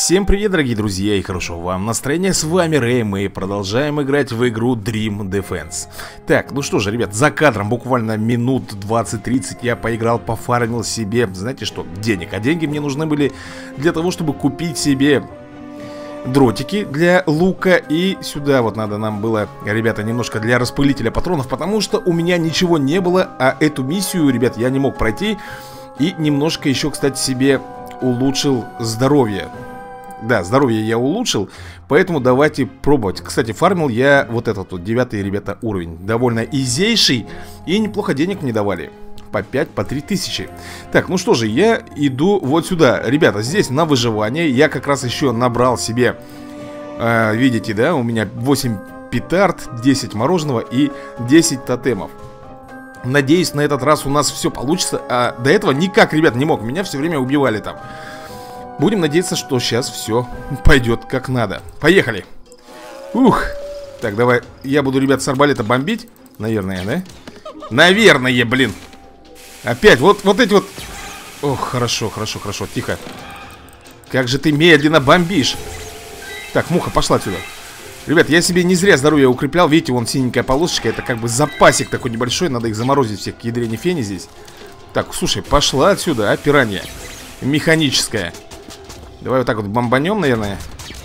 Всем привет, дорогие друзья, и хорошо вам настроение. С вами Рэй, мы продолжаем играть в игру Dream Defense. Так, ну что же, ребят, за кадром буквально минут 20-30 я поиграл, пофармил себе, знаете что, денег. А деньги мне нужны были для того, чтобы купить себе дротики для лука. И сюда вот надо нам было, ребята, немножко для распылителя патронов, потому что у меня ничего не было. А эту миссию, ребят, я не мог пройти. И немножко еще, кстати, себе улучшил здоровье. Да, здоровье я улучшил, поэтому давайте пробовать. Кстати, фармил я вот этот вот 9-й, ребята, уровень. Довольно изейший, и неплохо денег мне давали. По 5, по 3 тысячи. Так, ну что же, я иду вот сюда. Ребята, здесь на выживание. Я как раз еще набрал себе, видите, да, у меня 8 петард, 10 мороженого и 10 тотемов. Надеюсь, на этот раз у нас все получится. А до этого никак, ребят, не мог. Меня все время убивали там. Будем надеяться, что сейчас все пойдет как надо. Поехали. Ух. Так, давай, я буду, ребят, с арбалета бомбить. Наверное, да? Наверное, блин. Опять, вот эти вот. Ох, хорошо, хорошо, хорошо, тихо. Как же ты медленно бомбишь. Так, муха, пошла отсюда. Ребят, я себе не зря здоровье укреплял. Видите, вон синенькая полосочка. Это как бы запасик такой небольшой. Надо их заморозить всех к ядрене фени здесь. Так, слушай, пошла отсюда, а, пиранья механическая. Давай вот так вот бомбанем, наверное.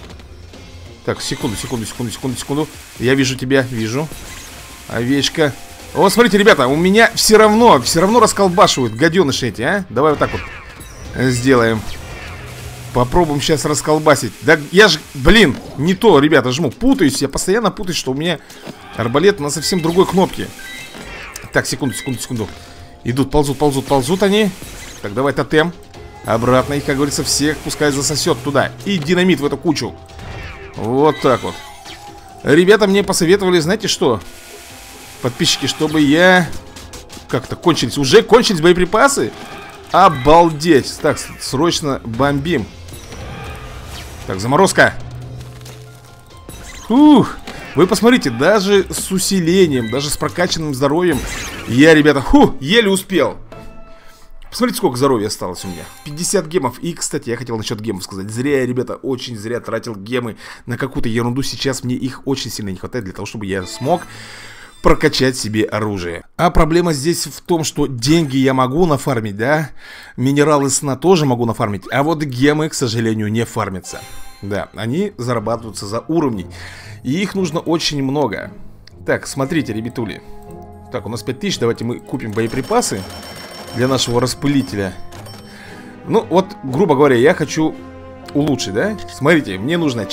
Так, секунду. Я вижу тебя, вижу. Овечка. О, смотрите, ребята, у меня все равно расколбашивают гаденыши эти, а. Давай вот так вот сделаем. Попробуем сейчас расколбасить. Да я же, блин, не то, ребята, жму. Путаюсь, я постоянно путаюсь, что у меня арбалет на совсем другой кнопке. Так, секунду. Идут, ползут они. Так, давай тотем. Обратно их, как говорится, всех пускай засосет туда. И динамит в эту кучу. Вот так вот. Ребята мне посоветовали, знаете что? Подписчики, чтобы я... Как-то кончились. Уже кончились боеприпасы? Обалдеть. Так, срочно бомбим. Так, заморозка. Фух. Вы посмотрите, даже с усилением, даже с прокачанным здоровьем я, ребята, еле успел. Посмотрите, сколько здоровья осталось у меня. 50 гемов. И, кстати, я хотел насчет гемов сказать. Зря я, ребята, очень зря тратил гемы на какую-то ерунду. Сейчас мне их очень сильно не хватает для того, чтобы я смог прокачать себе оружие. А проблема здесь в том, что деньги я могу нафармить, да? Минералы сна тоже могу нафармить. А вот гемы, к сожалению, не фармятся. Да, они зарабатываются за уровни. И их нужно очень много. Так, смотрите, ребятули. Так, у нас 5000. Давайте мы купим боеприпасы для нашего распылителя. Ну, вот, грубо говоря, я хочу улучшить, да? Смотрите, мне нужно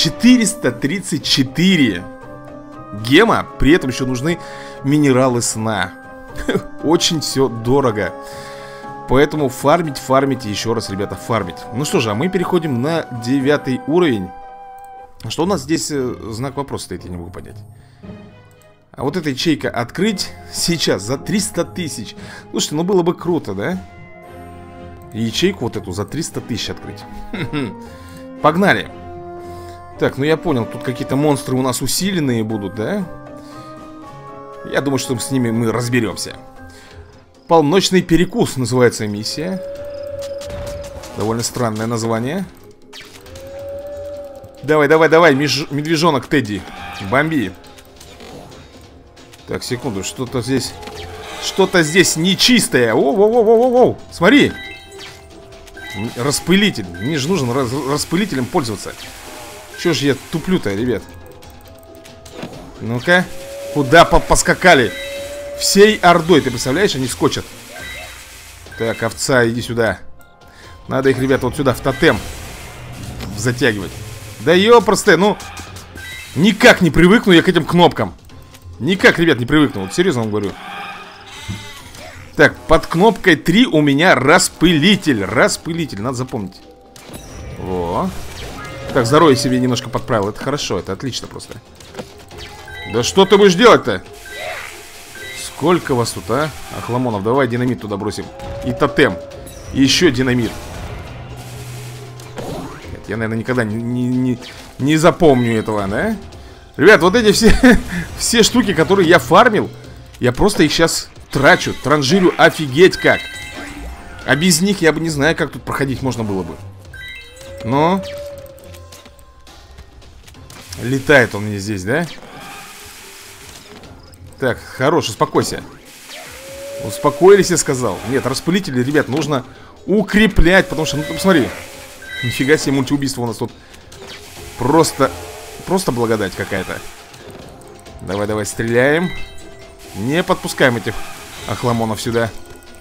434 гема. При этом еще нужны минералы сна. Очень все дорого. Поэтому фармить, еще раз, ребята, фармить. Ну что же, а мы переходим на 9 уровень. Что у нас здесь знак вопроса стоит, я не могу понять. А вот эта ячейка открыть сейчас за 300 тысяч. Слушайте, ну было бы круто, да? Ячейку вот эту за 300 тысяч открыть. Погнали. Так, ну я понял, тут какие-то монстры у нас усиленные будут, да? Я думаю, что с ними мы разберемся. Полночный перекус называется миссия. Довольно странное название. Давай, медвежонок Тедди, бомби. Так, секунду, что-то здесь нечистое. Воу. Смотри. Распылитель. Мне же нужно распылителем пользоваться. Чё ж я туплю-то, ребят? Ну-ка. Куда поскакали? Всей ордой, ты представляешь, они скочат. Так, овца, иди сюда. Надо их, ребят, вот сюда, в тотем затягивать. Да ёпросты, ну никак не привыкну я к этим кнопкам. Никак, ребят, не привыкну, вот серьезно вам говорю. Так, под кнопкой 3 у меня распылитель. Распылитель, надо запомнить. Во. Так, здоровье себе немножко подправил. Это хорошо, это отлично просто. Да что ты будешь делать-то? Сколько вас тут, а? Охламонов, давай динамит туда бросим. И тотем. И еще динамит. Нет, я, наверное, никогда не запомню этого, да? Ребят, вот эти все штуки, которые я фармил, я просто их сейчас трачу, транжирю офигеть как. А без них я бы не знаю, как тут проходить можно было бы. Но Летает он мне здесь, да? Так, хорош, успокойся. Успокоились, я сказал. Нет, распылители, ребят, нужно укреплять. Потому что, ну, посмотри. Нифига себе, мультиубийство у нас тут. Просто благодать какая-то. Давай, давай, стреляем. Не подпускаем этих охламонов сюда.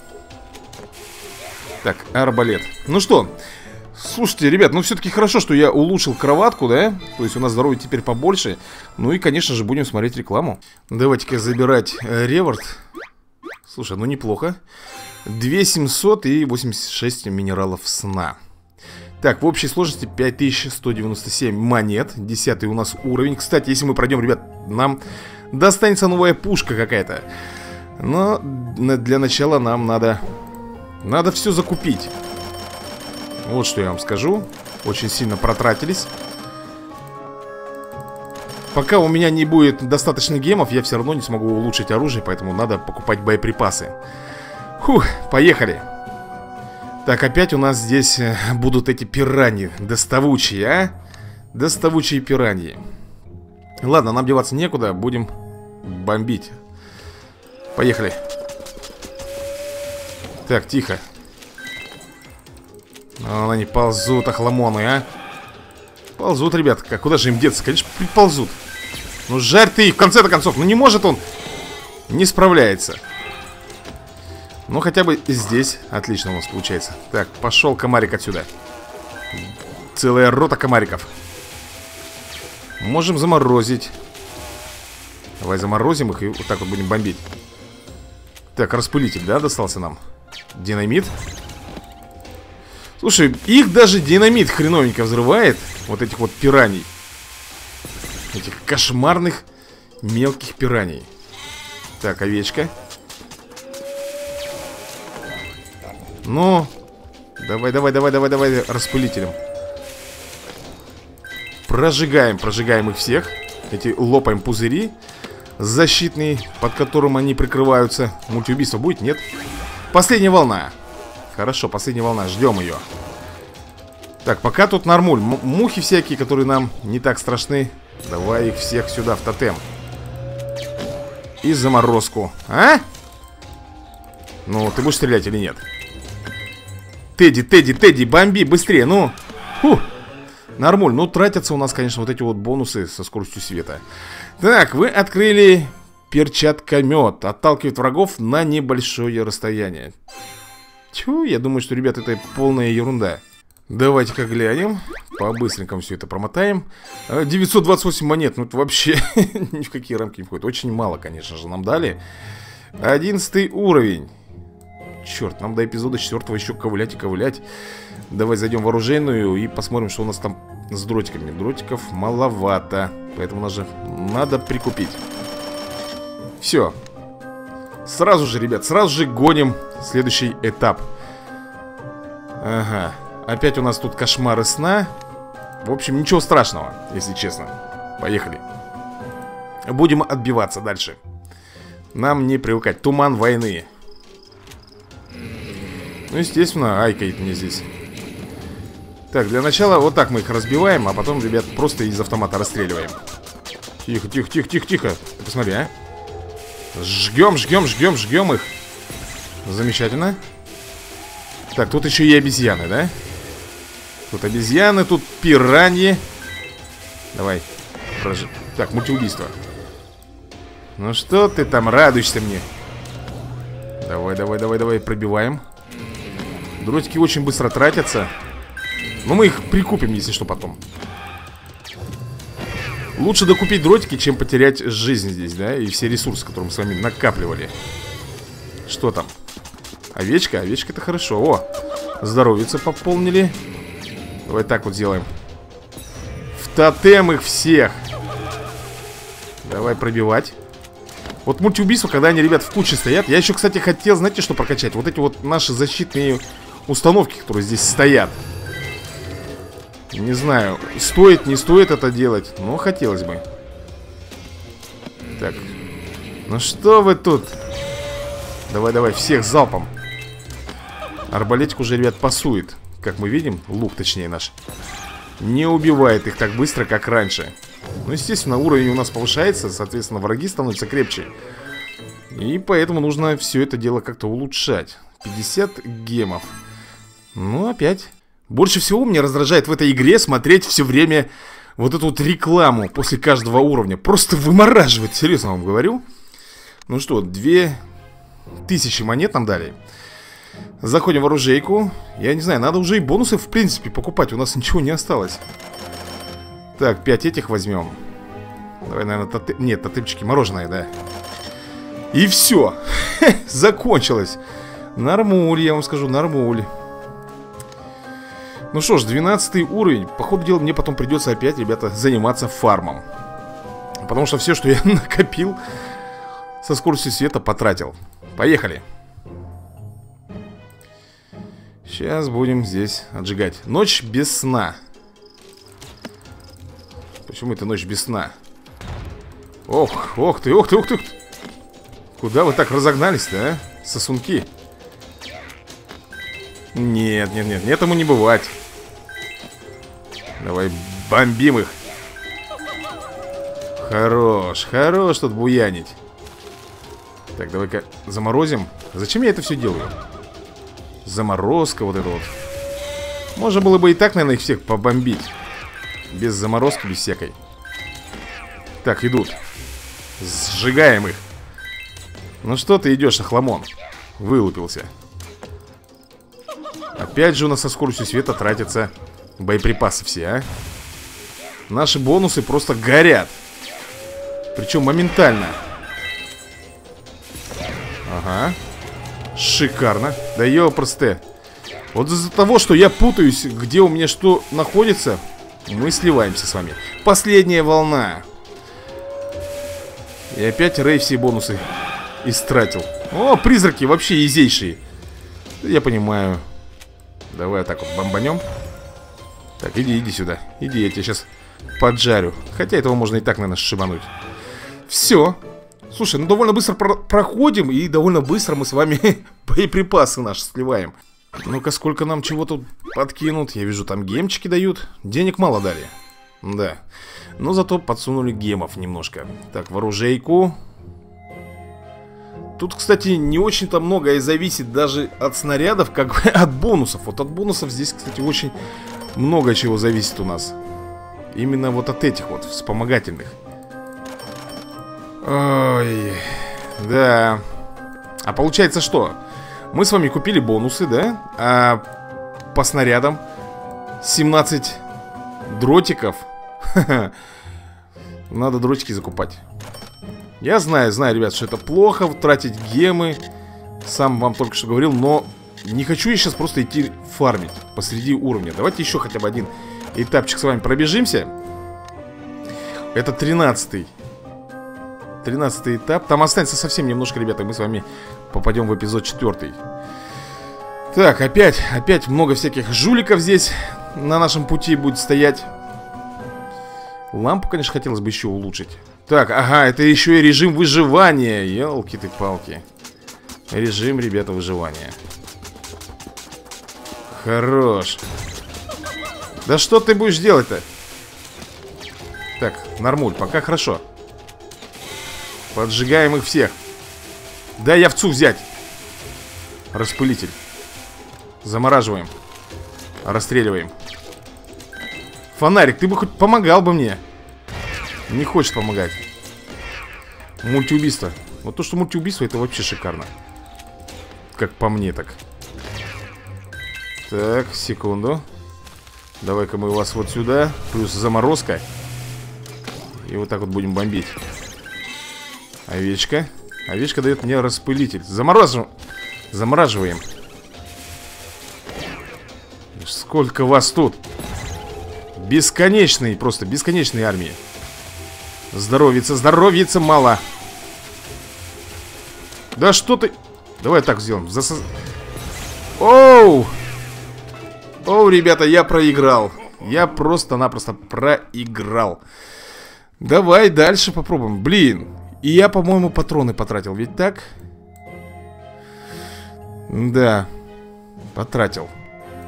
Так, арбалет. Ну что, слушайте, ребят, ну все-таки хорошо, что я улучшил кроватку, да? То есть у нас здоровья теперь побольше. Ну и, конечно же, будем смотреть рекламу. Давайте-ка забирать реворд. Слушай, ну неплохо. 2700 и 86 минералов сна. Так, в общей сложности 5197 монет. 10 у нас уровень. Кстати, если мы пройдем, ребят, нам достанется новая пушка какая-то. Но для начала нам надо все закупить. Вот что я вам скажу. Очень сильно протратились. Пока у меня не будет достаточно гемов, я все равно не смогу улучшить оружие. Поэтому надо покупать боеприпасы. Фух, поехали. Так, опять у нас здесь будут эти пираньи. Доставучие, а? Доставучие пираньи. Ладно, нам деваться некуда. Будем бомбить. Поехали. Так, тихо. Вон они ползут, охламоны, а? Ползут, ребятка. Куда же им деться? Конечно, ползут. Ну, жарь ты их, в конце-то концов. Ну, не может он. Не справляется. Ну, хотя бы здесь отлично у нас получается. Так, пошел комарик отсюда. Целая рота комариков. Можем заморозить. Давай заморозим их и вот так вот будем бомбить. Так, распылитель, да, достался нам? Динамит. Слушай, их даже динамит хреновенько взрывает. Вот этих вот пираний. Этих кошмарных мелких пираний. Так, овечка. Ну, давай, распылителем. Прожигаем их всех. Эти лопаем пузыри защитные, под которым они прикрываются. Мультиубийство будет? Нет. Последняя волна. Хорошо, последняя волна, ждем ее. Так, пока тут нормуль. Мухи всякие, которые нам не так страшны. Давай их всех сюда, в тотем. И заморозку. А? Ну, ты будешь стрелять или нет? Тедди, бомби, быстрее, ну. Фу. Нормуль, ну тратятся у нас, конечно, вот эти вот бонусы со скоростью света. Так, вы открыли перчаткомет. Отталкивает врагов на небольшое расстояние. Тьфу, я думаю, что, ребят, это полная ерунда. Давайте-ка глянем. По-быстренькому все это промотаем. 928 монет, ну это вообще ни в какие рамки не входит. Очень мало, конечно же, нам дали. 11 уровень. Черт, нам до эпизода 4 еще ковылять и ковылять. Давай зайдем в оружейную и посмотрим, что у нас там с дротиками. Дротиков маловато, поэтому нас же надо прикупить. Все. Сразу же, ребят, сразу же гоним следующий этап. Ага. Опять у нас тут кошмары сна. В общем, ничего страшного, если честно. Поехали. Будем отбиваться дальше. Нам не привыкать. Туман войны. Ну, естественно, айкает мне здесь. Так, для начала вот так мы их разбиваем, а потом, ребят, просто из автомата расстреливаем. Тихо. Ты посмотри, а. Жгем их. Замечательно. Так, тут еще и обезьяны, да? Тут обезьяны, тут пираньи. Давай. Так, мультиубийство. Ну что ты там радуешься мне? Давай, пробиваем. Дротики очень быстро тратятся. Но мы их прикупим, если что, потом. Лучше докупить дротики, чем потерять жизнь здесь, да? И все ресурсы, которые мы с вами накапливали. Что там? Овечка? Овечка, это хорошо. О, здоровицы пополнили. Давай так вот сделаем. В тотем их всех. Давай пробивать. Вот мультиубийство, когда они, ребят, в куче стоят. Я еще, кстати, хотел, знаете, что прокачать? Вот эти вот наши защитные установки, которые здесь стоят. Не знаю, стоит, не стоит это делать, но хотелось бы. Так. Ну что вы тут? Давай, всех залпом. Арбалетик уже, ребят, пасует. Как мы видим, лук, точнее, наш не убивает их так быстро, как раньше. Ну, естественно, уровень у нас повышается, соответственно, враги становятся крепче. И поэтому нужно все это дело как-то улучшать. 50 гемов. Ну, опять. Больше всего меня раздражает в этой игре смотреть все время вот эту вот рекламу после каждого уровня. Просто вымораживает, серьезно вам говорю. Ну что, 2000 монет нам дали. Заходим в оружейку. Я не знаю, надо уже и бонусы в принципе покупать. У нас ничего не осталось. Так, 5 этих возьмем. Давай, наверное, нет, тотемчики, мороженое, да. И все. Закончилось. Нормуль, я вам скажу, нормуль. Ну что ж, 12 уровень. По ходу дела мне потом придется опять, ребята, заниматься фармом. Потому что все, что я накопил, со скоростью света потратил. Поехали. Сейчас будем здесь отжигать. Ночь без сна. Почему это ночь без сна? Ох, ох ты, ох ты, ох ты. Куда вы так разогнались-то, а? Сосунки. Нет, нет, нет, этому не бывать. Давай бомбим их. Хорош, хорош тут буянить. Так, давай-ка заморозим. Зачем я это все делаю? Заморозка вот это вот. Можно было бы и так, наверное, их всех побомбить. Без заморозки, без всякой. Так, идут. Сжигаем их. Ну что ты идешь, охламон? Вылупился. Опять же у нас со скоростью света тратятся боеприпасы все, а? Наши бонусы просто горят. Причем моментально. Ага. Шикарно. Да ёпросте. Вот из-за того, что я путаюсь, где у меня что находится, мы сливаемся с вами. Последняя волна. И опять Рэй все бонусы истратил. О, призраки вообще изейшие. Я понимаю. Давай так вот бомбанем. Так, иди сюда. Иди, я тебя сейчас поджарю. Хотя этого можно и так, наверное, сшибануть. Все. Слушай, ну довольно быстро проходим. И довольно быстро мы с вами боеприпасы наши сливаем. Ну-ка, сколько нам чего тут подкинут. Я вижу, там гемчики дают. Денег мало дали. Да. Но зато подсунули гемов немножко. Так, в оружейку. Тут, кстати, не очень-то многое зависит даже от снарядов, как бы от бонусов. Вот от бонусов здесь, кстати, очень много чего зависит у нас. Именно вот от этих вот вспомогательных. Ой, да. А получается что? Мы с вами купили бонусы, да? А по снарядам 17 дротиков. Надо дротики закупать. Я знаю, ребят, что это плохо тратить гемы. Сам вам только что говорил, но не хочу я сейчас просто идти фармить посреди уровня. Давайте еще хотя бы один этапчик с вами пробежимся. Это 13-й. 13-й этап. Там останется совсем немножко, ребята, мы с вами попадем в эпизод 4. Так, опять много всяких жуликов здесь на нашем пути будет стоять. Лампу, конечно, хотелось бы еще улучшить. Так, ага, это еще и режим выживания. Елки ты палки. Режим, ребята, выживания. Хорош. Да что ты будешь делать-то? Так, нормуль, пока хорошо. Поджигаем их всех. Дай овцу взять. Распылитель. Замораживаем. Расстреливаем. Фонарик, ты бы хоть помогал бы мне. Не хочет помогать. Мультиубийство. Вот то, что мультиубийство, это вообще шикарно. Как по мне так. Так, секунду. Давай-ка мы вас вот сюда. Плюс заморозка. И вот так вот будем бомбить. Овечка. Овечка дает мне распылитель. Замораживаем. Сколько вас тут? Бесконечные, просто бесконечные армии. Здоровьица мало. Да что ты... Давай так сделаем. Оу! Оу, ребята, я проиграл. Я просто-напросто проиграл. Давай дальше попробуем. Блин. И я, по-моему, патроны потратил. Ведь так? Да. Потратил.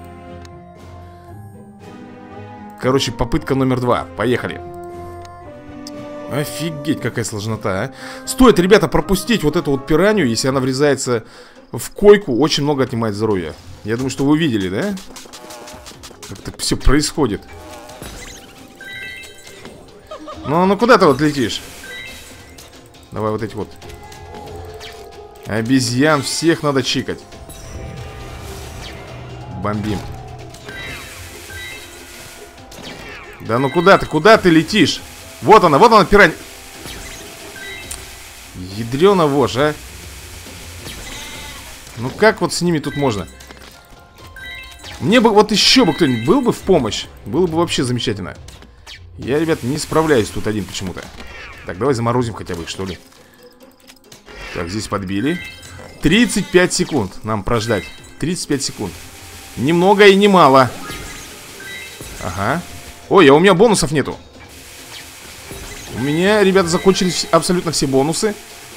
Короче, попытка номер 2. Поехали. Офигеть, какая сложнота, а. Стоит, ребята, пропустить вот эту вот пиранью, если она врезается в койку, очень много отнимает здоровья. Я думаю, что вы видели, да? Как так все происходит. Ну куда ты вот летишь? Давай вот эти вот обезьян всех надо чикать. Бомбим. Да ну куда ты летишь? Вот она пирань. Ядрёна вошь, а. Ну как вот с ними тут можно? Мне бы вот еще бы кто-нибудь был бы в помощь. Было бы вообще замечательно. Я, ребят, не справляюсь тут один почему-то. Так, давай заморозим хотя бы их, что ли. Так, здесь подбили. 35 секунд нам прождать. 35 секунд. Ни много и ни мало. Ага. Ой, а у меня бонусов нету. У меня, ребята, закончились абсолютно все бонусы.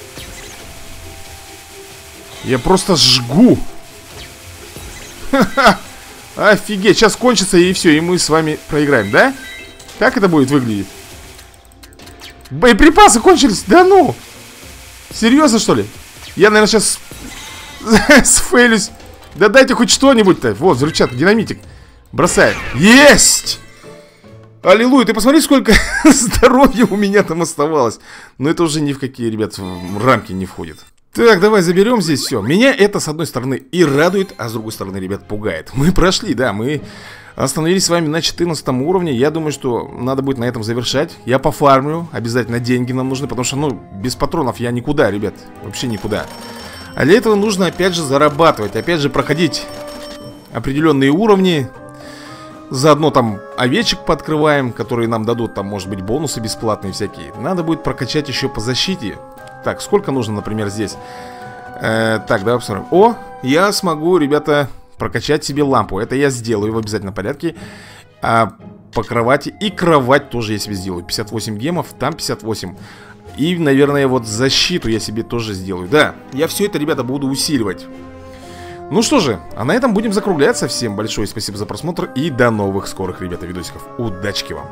Я просто жгу. Ха-ха. Офигеть, сейчас кончится и все, и мы с вами проиграем, да? Как это будет выглядеть? Боеприпасы кончились, да ну. Серьезно, что ли? Я, наверное, сейчас сфейлюсь. Да дайте хоть что-нибудь-то. Вот, взрывчатка, динамитик. Бросает. Есть! Аллилуйя, ты посмотри, сколько здоровья у меня там оставалось. Но это уже ни в какие, ребят, рамки не входит. Так, давай заберем здесь все. Меня это, с одной стороны, и радует, а с другой стороны, ребят, пугает. Мы прошли, да, мы остановились с вами на 14 уровне. Я думаю, что надо будет на этом завершать. Я пофармлю, обязательно деньги нам нужны, потому что, ну, без патронов я никуда, ребят, вообще никуда. А для этого нужно, опять же, зарабатывать, опять же, проходить определенные уровни. Заодно там овечек пооткрываем, которые нам дадут, там, может быть, бонусы бесплатные всякие. Надо будет прокачать еще по защите. Так, сколько нужно, например, здесь? Так, давай посмотрим. О, я смогу, ребята, прокачать себе лампу. Это я сделаю в обязательном порядке. По кровати. И кровать тоже я себе сделаю. 58 гемов, там 58. И, наверное, вот защиту я себе тоже сделаю. Да, я все это, ребята, буду усиливать. Ну что же, а на этом будем закругляться. Всем большое спасибо за просмотр. И до новых скорых, ребята, видосиков. Удачки вам!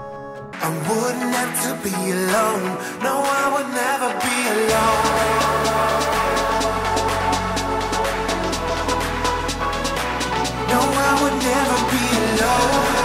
No, I would never be alone.